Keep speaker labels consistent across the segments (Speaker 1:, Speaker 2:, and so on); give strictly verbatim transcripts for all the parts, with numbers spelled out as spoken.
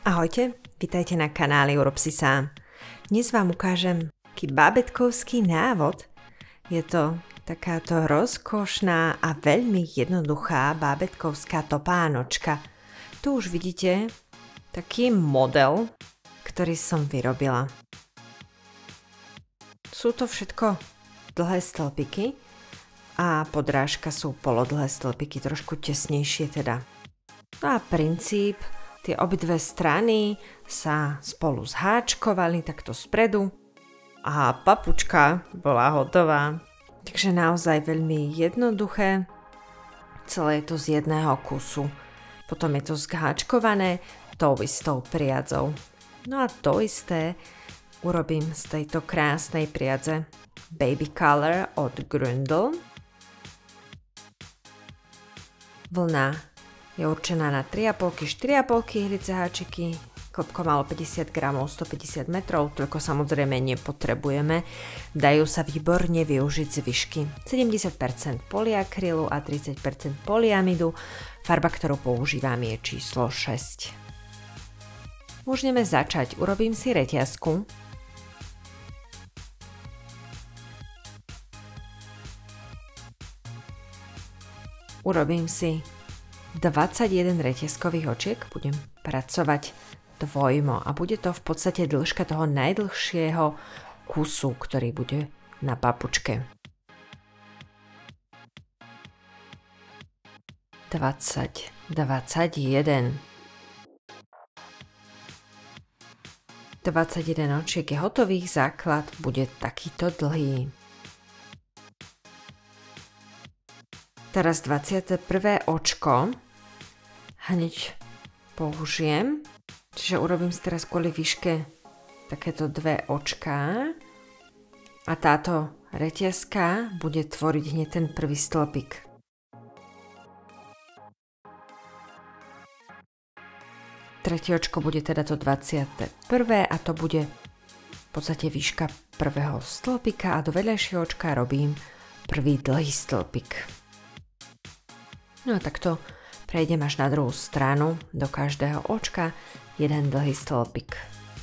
Speaker 1: Ahojte, vitajte na kanáli Urob si sám. Dnes vám ukážem taký bábätkovský návod. Je to takáto rozkošná a veľmi jednoduchá bábätkovská topánočka. Tu už vidíte taký model, ktorý som vyrobila. Sú to všetko dlhé stĺpiky a podrážka sú polodlhé stĺpiky, trošku tesnejšie teda. No a princíp, tie obidve strany sa spolu zháčkovali takto spredu a papučka bola hotová. Takže naozaj veľmi jednoduché, celé je to z jedného kusu. Potom je to zháčkované tou istou priadzou. No a to isté urobím z tejto krásnej priadze Baby Color od Grundl. Vlna je určená na tri a pol štyri a pol ihlice háčiky, klopko malo päťdesiat gramov, stopäťdesiat metrov, toľko samozrejme nepotrebujeme. Dajú sa výborne využiť zvyšky. sedemdesiat percent polyakrylu a tridsať percent polyamidu. Farba, ktorú používam, je číslo šesť. Môžeme začať. Urobím si reťazku. Urobím si dvadsaťjeden reťazkových očiek, budem pracovať dvojmo a bude to v podstate dĺžka toho najdlhšieho kusu, ktorý bude na papučke. dvadsať, dvadsaťjeden. dvadsaťjeden očiek je hotových, základ bude takýto dlhý. Teraz dvadsiate prvé očko hneď použijem, čiže urobím si teraz kvôli výške takéto dve očká a táto reťazka bude tvoriť hneď ten prvý stĺpik. Tretie očko bude teda to dvadsiate prvé a to bude v podstate výška prvého stĺpika a do vedľajšieho očka robím prvý dlhý stĺpik. No a takto prejdem až na druhú stranu, do každého očka jeden dlhý stĺpik.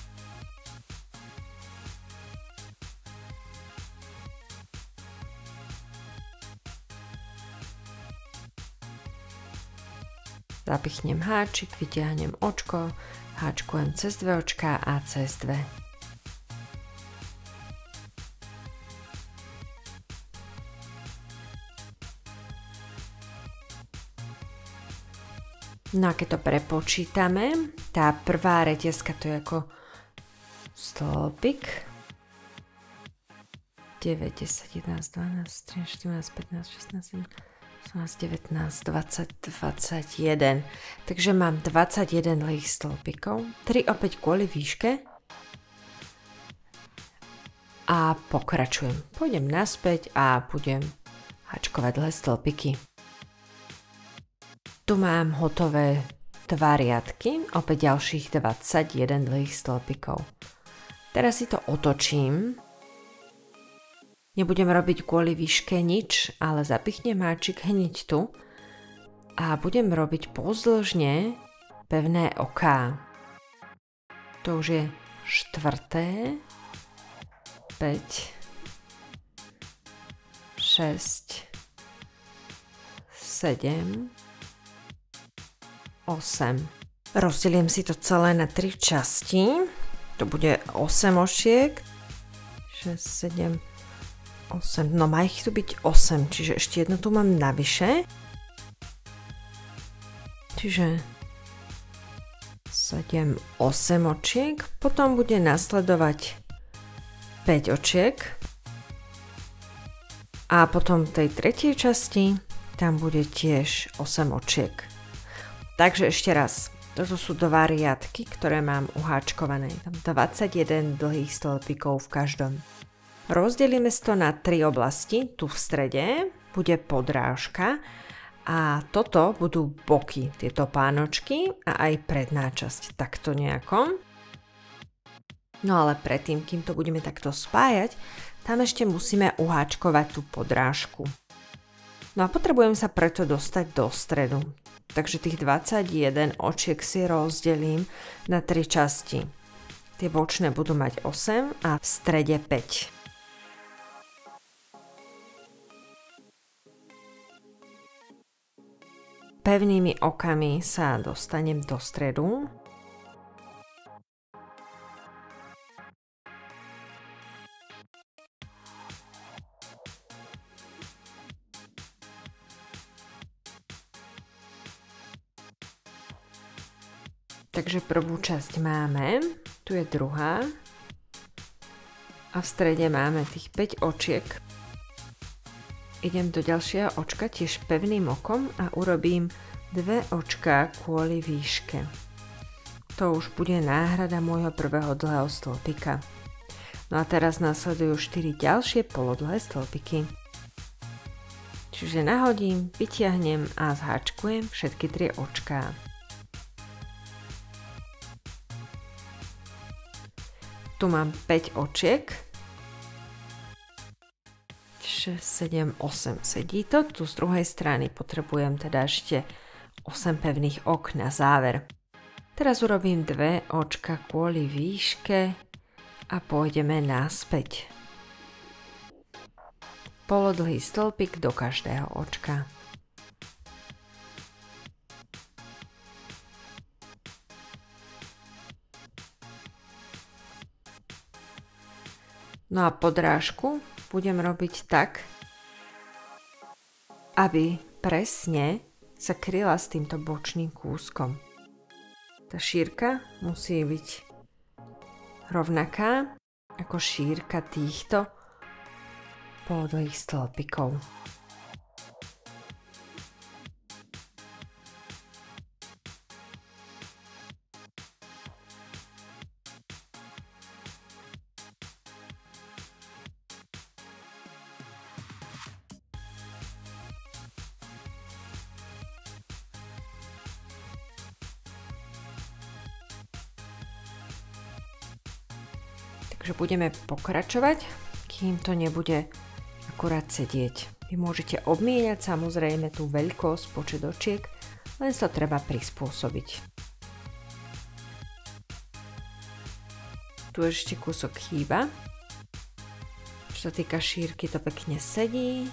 Speaker 1: Zapichnem háčik, vytiahnem očko, háčkujem cez dve očká a cez dve. No a keď to prepočítame, tá prvá reťazka to je ako stĺpik. deväť, desať, jedenásť, dvanásť, trinásť, štrnásť, pätnásť, šestnásť, sedemnásť, osemnásť, devätnásť, dvadsať, dvadsaťjeden. Takže mám dvadsaťjeden dlhých stĺpikov, tri opäť kvôli výške. A pokračujem. Pôjdem naspäť a budem háčkovať dlhé stĺpiky. Tu mám hotové dva riadky, opäť ďalších dvadsaťjeden dlhých stĺpikov. Teraz si to otočím. Nebudem robiť kvôli výške nič, ale zapichnem háčik hneď tu a budem robiť pozdĺžne pevné oká. To už je štvrté, päť, šesť, sedem, osem. Rozdelím si to celé na tri časti. To bude osem očiek. šesť, sedem, osem. No má ich tu byť osem, čiže ešte jedno tu mám navyše. Čiže sedem, osem očiek. Potom bude nasledovať päť očiek. A potom v tej tretej časti tam bude tiež osem očiek. Takže ešte raz, toto sú dva riadky, ktoré mám uháčkované. Tam dvadsaťjeden dlhých stĺpikov v každom. Rozdelíme si to na tri oblasti. Tu v strede bude podrážka a toto budú boky, tieto pánočky a aj predná časť, takto nejako. No ale predtým, kým to budeme takto spájať, tam ešte musíme uháčkovať tú podrážku. No a potrebujem sa preto dostať do stredu. Takže tých dvadsaťjeden očiek si rozdelím na tri časti. Tie bočné budú mať osem a v strede päť. Pevnými okami sa dostanem do stredu. Takže prvú časť máme, tu je druhá a v strede máme tých päť očiek. Idem do ďalšieho očka tiež pevným okom a urobím dve očká kvôli výške. To už bude náhrada môjho prvého dlhého stĺpika. No a teraz nasledujú štyri ďalšie polodlhé stĺpiky. Čiže nahodím, vytiahnem a zháčkujem všetky tri očká. Tu mám päť očiek. šesť, sedem, osem. Sedí to. Tu z druhej strany potrebujem teda ešte osem pevných ok na záver. Teraz urobím dve očka kvôli výške a pôjdeme naspäť. Polodlhý stĺpik do každého očka. No a podrážku budem robiť tak, aby presne sa kryla s týmto bočným kúskom. Tá šírka musí byť rovnaká ako šírka týchto polodlhých stĺpikov. Takže budeme pokračovať, kým to nebude akurát sedieť. Vy môžete obmieniať samozrejme tú veľkosť, počet očiek, len sa treba prispôsobiť. Tu ešte kúsok chýba. Čo sa týka šírky, to pekne sedí.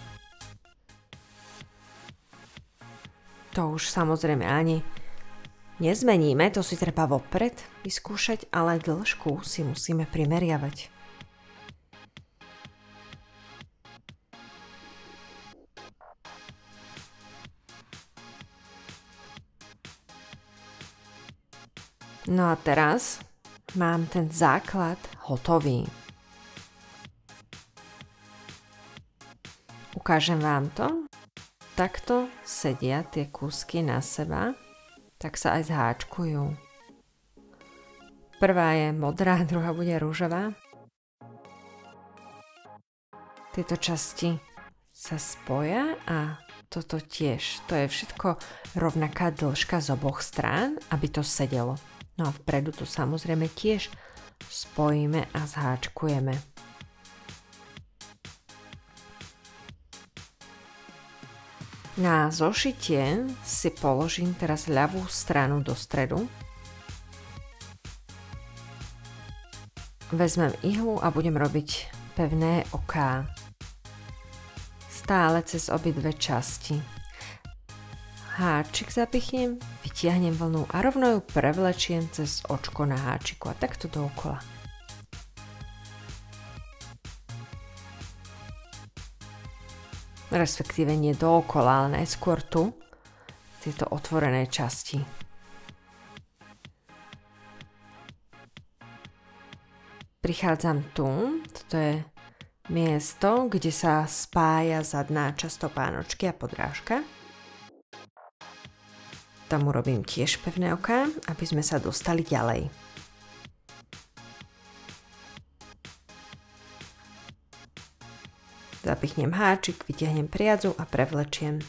Speaker 1: To už samozrejme ani nezmeníme, to si treba vopred vyskúšať, ale dĺžku si musíme primeriavať. No a teraz mám ten základ hotový. Ukážem vám to. Takto sedia tie kúsky na seba. Tak sa aj zháčkujú. Prvá je modrá, druhá bude ružová. Tieto časti sa spoja a toto tiež. To je všetko rovnaká dĺžka z oboch strán, aby to sedelo. No a vpredu to samozrejme tiež spojíme a zháčkujeme. Na zošitie si položím teraz ľavú stranu do stredu. Vezmem ihlu a budem robiť pevné oká. Stále cez obidve časti. Háčik zapichnem, vytiahnem vlnu a rovno ju prevlečiem cez očko na háčiku a takto dookola. Respektíve nie dookola, ale najskôr tu, tieto otvorené časti. Prichádzam tu, toto je miesto, kde sa spája zadná časť topánočky a podrážka. Tam urobím tiež pevné oká, aby sme sa dostali ďalej. Zapichnem háčik, vytiahnem priadzu a prevlečiem.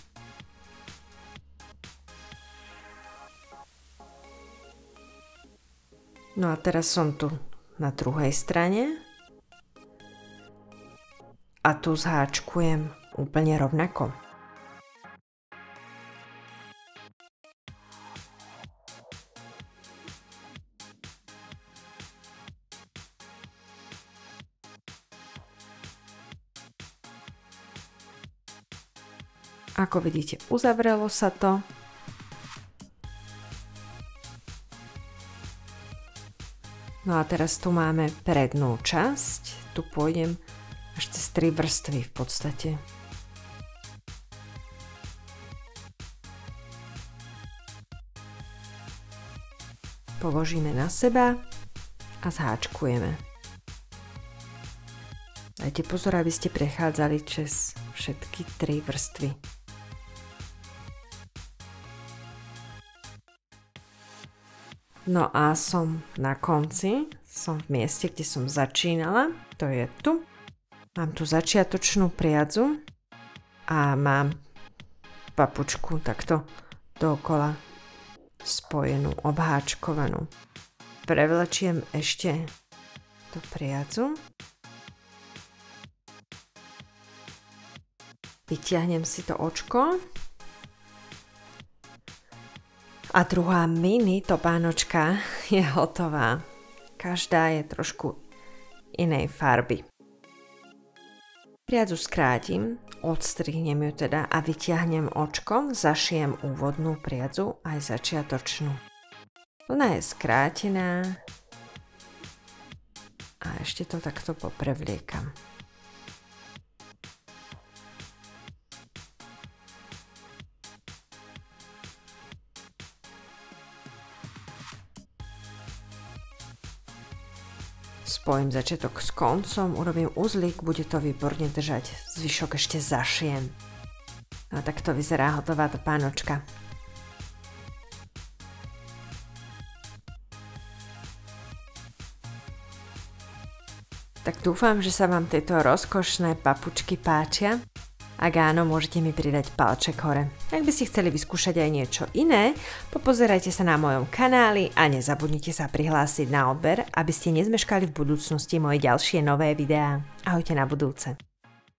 Speaker 1: No a teraz som tu na druhej strane a tu zháčkujem úplne rovnako. Ako vidíte, uzavrelo sa to. No a teraz tu máme prednú časť. Tu pôjdem až cez tri vrstvy v podstate. Položíme na seba a zháčkujeme. Dajte pozor, aby ste prechádzali cez všetky tri vrstvy. No a som na konci, som v mieste, kde som začínala, to je tu. Mám tu začiatočnú priadzu a mám papučku takto dookola spojenú, obháčkovanú. Prevlečiem ešte tú priadzu. Vytiahnem si to očko. A druhá mini topánočka je hotová. Každá je trošku inej farby. Priadzu skrátim, odstrihnem ju teda a vytiahnem očko, zašijem úvodnú priadzu aj začiatočnú. Ona je skrátená a ešte to takto poprevliekam. Spojím začiatok s koncom, urobím uzlík, bude to výborne držať, zvyšok ešte zašijem. A takto vyzerá hotová topánočka. Tak dúfam, že sa vám tieto rozkošné papučky páčia. Ak áno, môžete mi pridať palček hore. Ak by ste chceli vyskúšať aj niečo iné, popozerajte sa na mojom kanáli a nezabudnite sa prihlásiť na odber, aby ste nezmeškali v budúcnosti moje ďalšie nové videá. Ahojte na budúce.